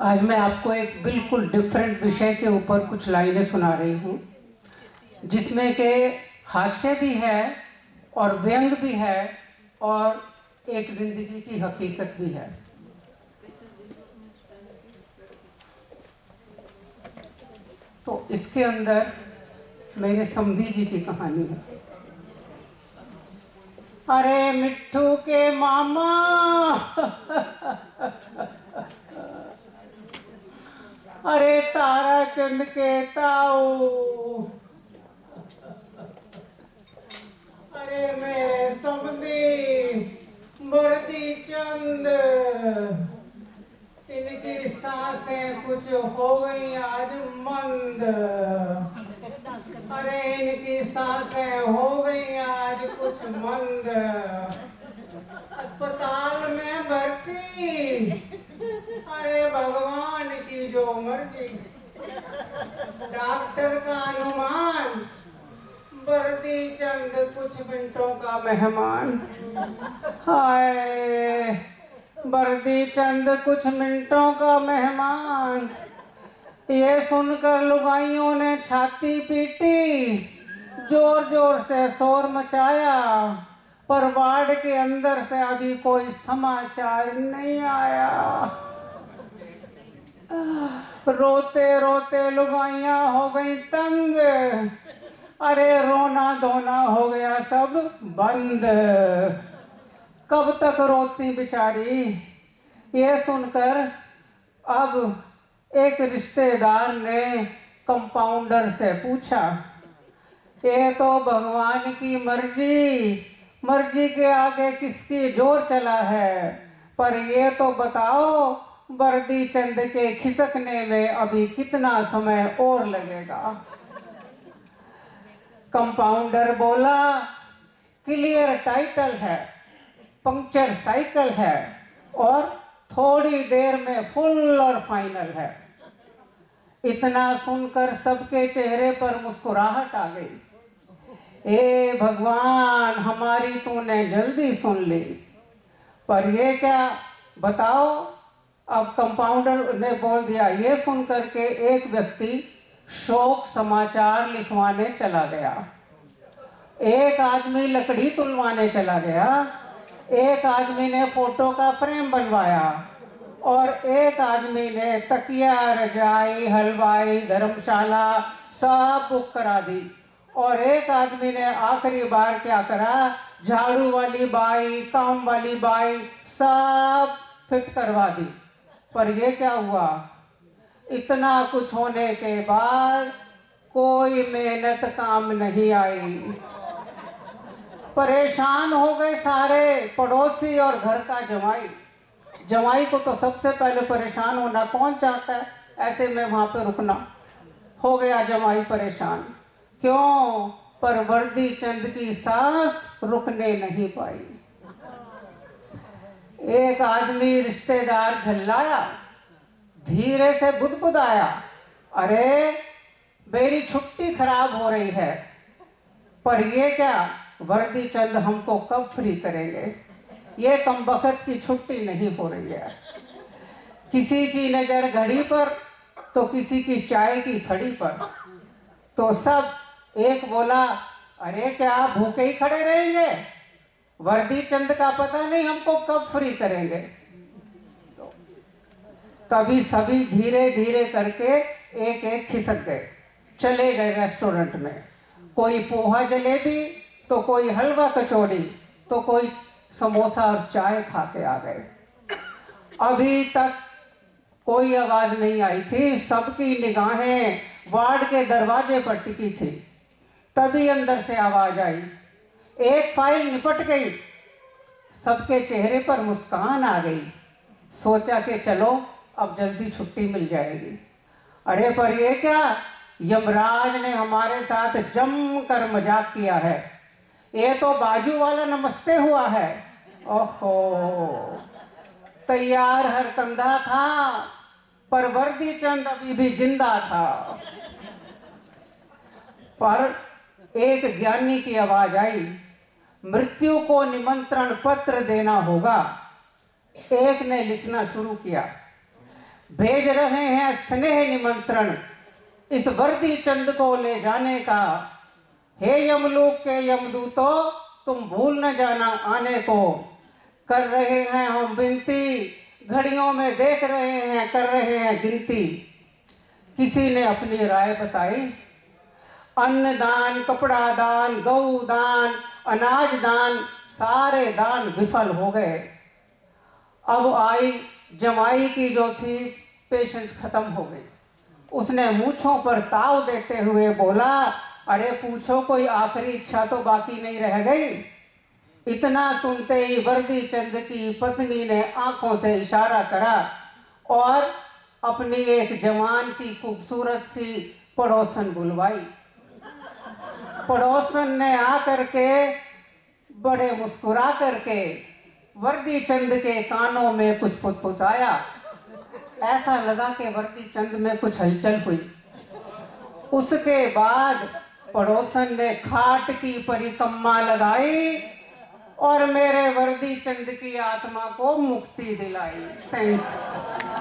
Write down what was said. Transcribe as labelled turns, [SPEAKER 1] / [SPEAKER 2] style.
[SPEAKER 1] आज मैं आपको एक बिल्कुल डिफरेंट विषय के ऊपर कुछ लाइनें सुना रही हूँ, जिसमें के हास्य भी है और व्यंग भी है और एक जिंदगी की हकीकत भी है। तो इसके अंदर मेरे समधी जी की कहानी है। अरे मिट्ठू के मामा अरे तारा चंद के ताऊ, अरे मेरे समधी बरदी चंद, इनकी सांसें कुछ हो गई आज मंद। अरे इनकी सांसें हो गई आज कुछ मंद, अस्पताल में भर्ती, अरे भगवान की जो मर्जी, डॉक्टर का अनुमान, बरदी चंद कुछ मिनटों का मेहमान। हाय बरदी चंद कुछ मिनटों का मेहमान, ये सुनकर लुगाइयों ने छाती पीटी, जोर जोर से शोर मचाया, पर वार्ड के अंदर से अभी कोई समाचार नहीं आया। रोते रोते लुगाइयां हो गई तंग, अरे रोना धोना हो गया सब बंद। कब तक रोती बेचारी। ये सुनकर अब एक रिश्तेदार ने कंपाउंडर से पूछा, ये तो भगवान की मर्जी के आगे किसकी जोर चला है, पर ये तो बताओ बरदी चंद के खिसकने में अभी कितना समय और लगेगा। कंपाउंडर बोला, क्लियर टाइटल है, पंक्चर साइकिल है और थोड़ी देर में फुल और फाइनल है। इतना सुनकर सबके चेहरे पर मुस्कुराहट आ गई। ए भगवान, हमारी तूने जल्दी सुन ली, पर ये क्या बताओ। अब कंपाउंडर ने बोल दिया। ये सुनकर के एक व्यक्ति शोक समाचार लिखवाने चला गया, एक आदमी लकड़ी तुलवाने चला गया, एक आदमी ने फोटो का फ्रेम बनवाया और एक आदमी ने तकिया, रजाई, हलवाई, धर्मशाला सब बुक करा दी, और एक आदमी ने आखिरी बार क्या करा, झाड़ू वाली बाई, काम वाली बाई सब फिट करवा दी। पर ये क्या हुआ, इतना कुछ होने के बाद कोई मेहनत काम नहीं आई। परेशान हो गए सारे पड़ोसी और घर का जमाई। जमाई को तो सबसे पहले परेशान होना कौन चाहता है, ऐसे में वहां पे रुकना। हो गया जमाई परेशान। क्यों, पर बरदी चंद की सांस रुकने नहीं पाई। एक आदमी रिश्तेदार झल्लाया, धीरे से बुदबुदाया, अरे मेरी छुट्टी खराब हो रही है, पर ये क्या, वर्दी चंद हमको कब फ्री करेंगे, ये कमबख्त की छुट्टी नहीं हो रही है। किसी की नज़र घड़ी पर तो किसी की चाय की थड़ी पर, तो सब एक बोला, अरे क्या भूखे ही खड़े रहेंगे, वर्दी चंद का पता नहीं हमको कब फ्री करेंगे। तो तभी सभी धीरे धीरे करके एक एक खिसक गए, चले गए रेस्टोरेंट में। कोई पोहा जलेबी, तो कोई हलवा कचौड़ी, तो कोई समोसा और चाय खा के आ गए। अभी तक कोई आवाज नहीं आई थी, सबकी निगाहें वार्ड के दरवाजे पर टिकी थी। तभी अंदर से आवाज आई, एक फाइल निपट गई। सबके चेहरे पर मुस्कान आ गई। सोचा कि चलो अब जल्दी छुट्टी मिल जाएगी। अरे पर ये क्या, यमराज ने हमारे साथ जमकर मजाक किया है। ये तो बाजू वाला नमस्ते हुआ है। ओहो, तैयार हर कंधा था, पर वर्दी चंद अभी भी जिंदा था। पर एक ज्ञानी की आवाज आई, मृत्यु को निमंत्रण पत्र देना होगा। एक ने लिखना शुरू किया, भेज रहे हैं स्नेह निमंत्रण इस वर्दी चंद को ले जाने का। हे यमलोक के यमदूतों, तुम भूल न जाना आने को। कर रहे हैं हम विनती, घड़ियों में देख रहे हैं, कर रहे हैं गिनती। किसी ने अपनी राय बताई, अन्न दान, कपड़ा दान, गौ दान, अनाज दान, सारे दान विफल हो गए। अब आई जमाई की जो थी पेशेंस खत्म हो गई। उसने मूंछों पर ताव देते हुए बोला, अरे पूछो कोई आखिरी इच्छा तो बाकी नहीं रह गई। इतना सुनते ही वर्दी चंद की पत्नी ने आंखों से इशारा करा और अपनी एक जवान सी खूबसूरत सी पड़ोसन बुलवाई। पड़ोसन ने आकर के बड़े मुस्कुरा करके वर्दी चंद के कानों में कुछ फुसफुसाया। ऐसा लगा कि वर्दी चंद में कुछ हलचल हुई। उसके बाद पड़ोसन ने खाट की परिक्रमा लगाई और मेरे वर्दी चंद की आत्मा को मुक्ति दिलाई। Thank you.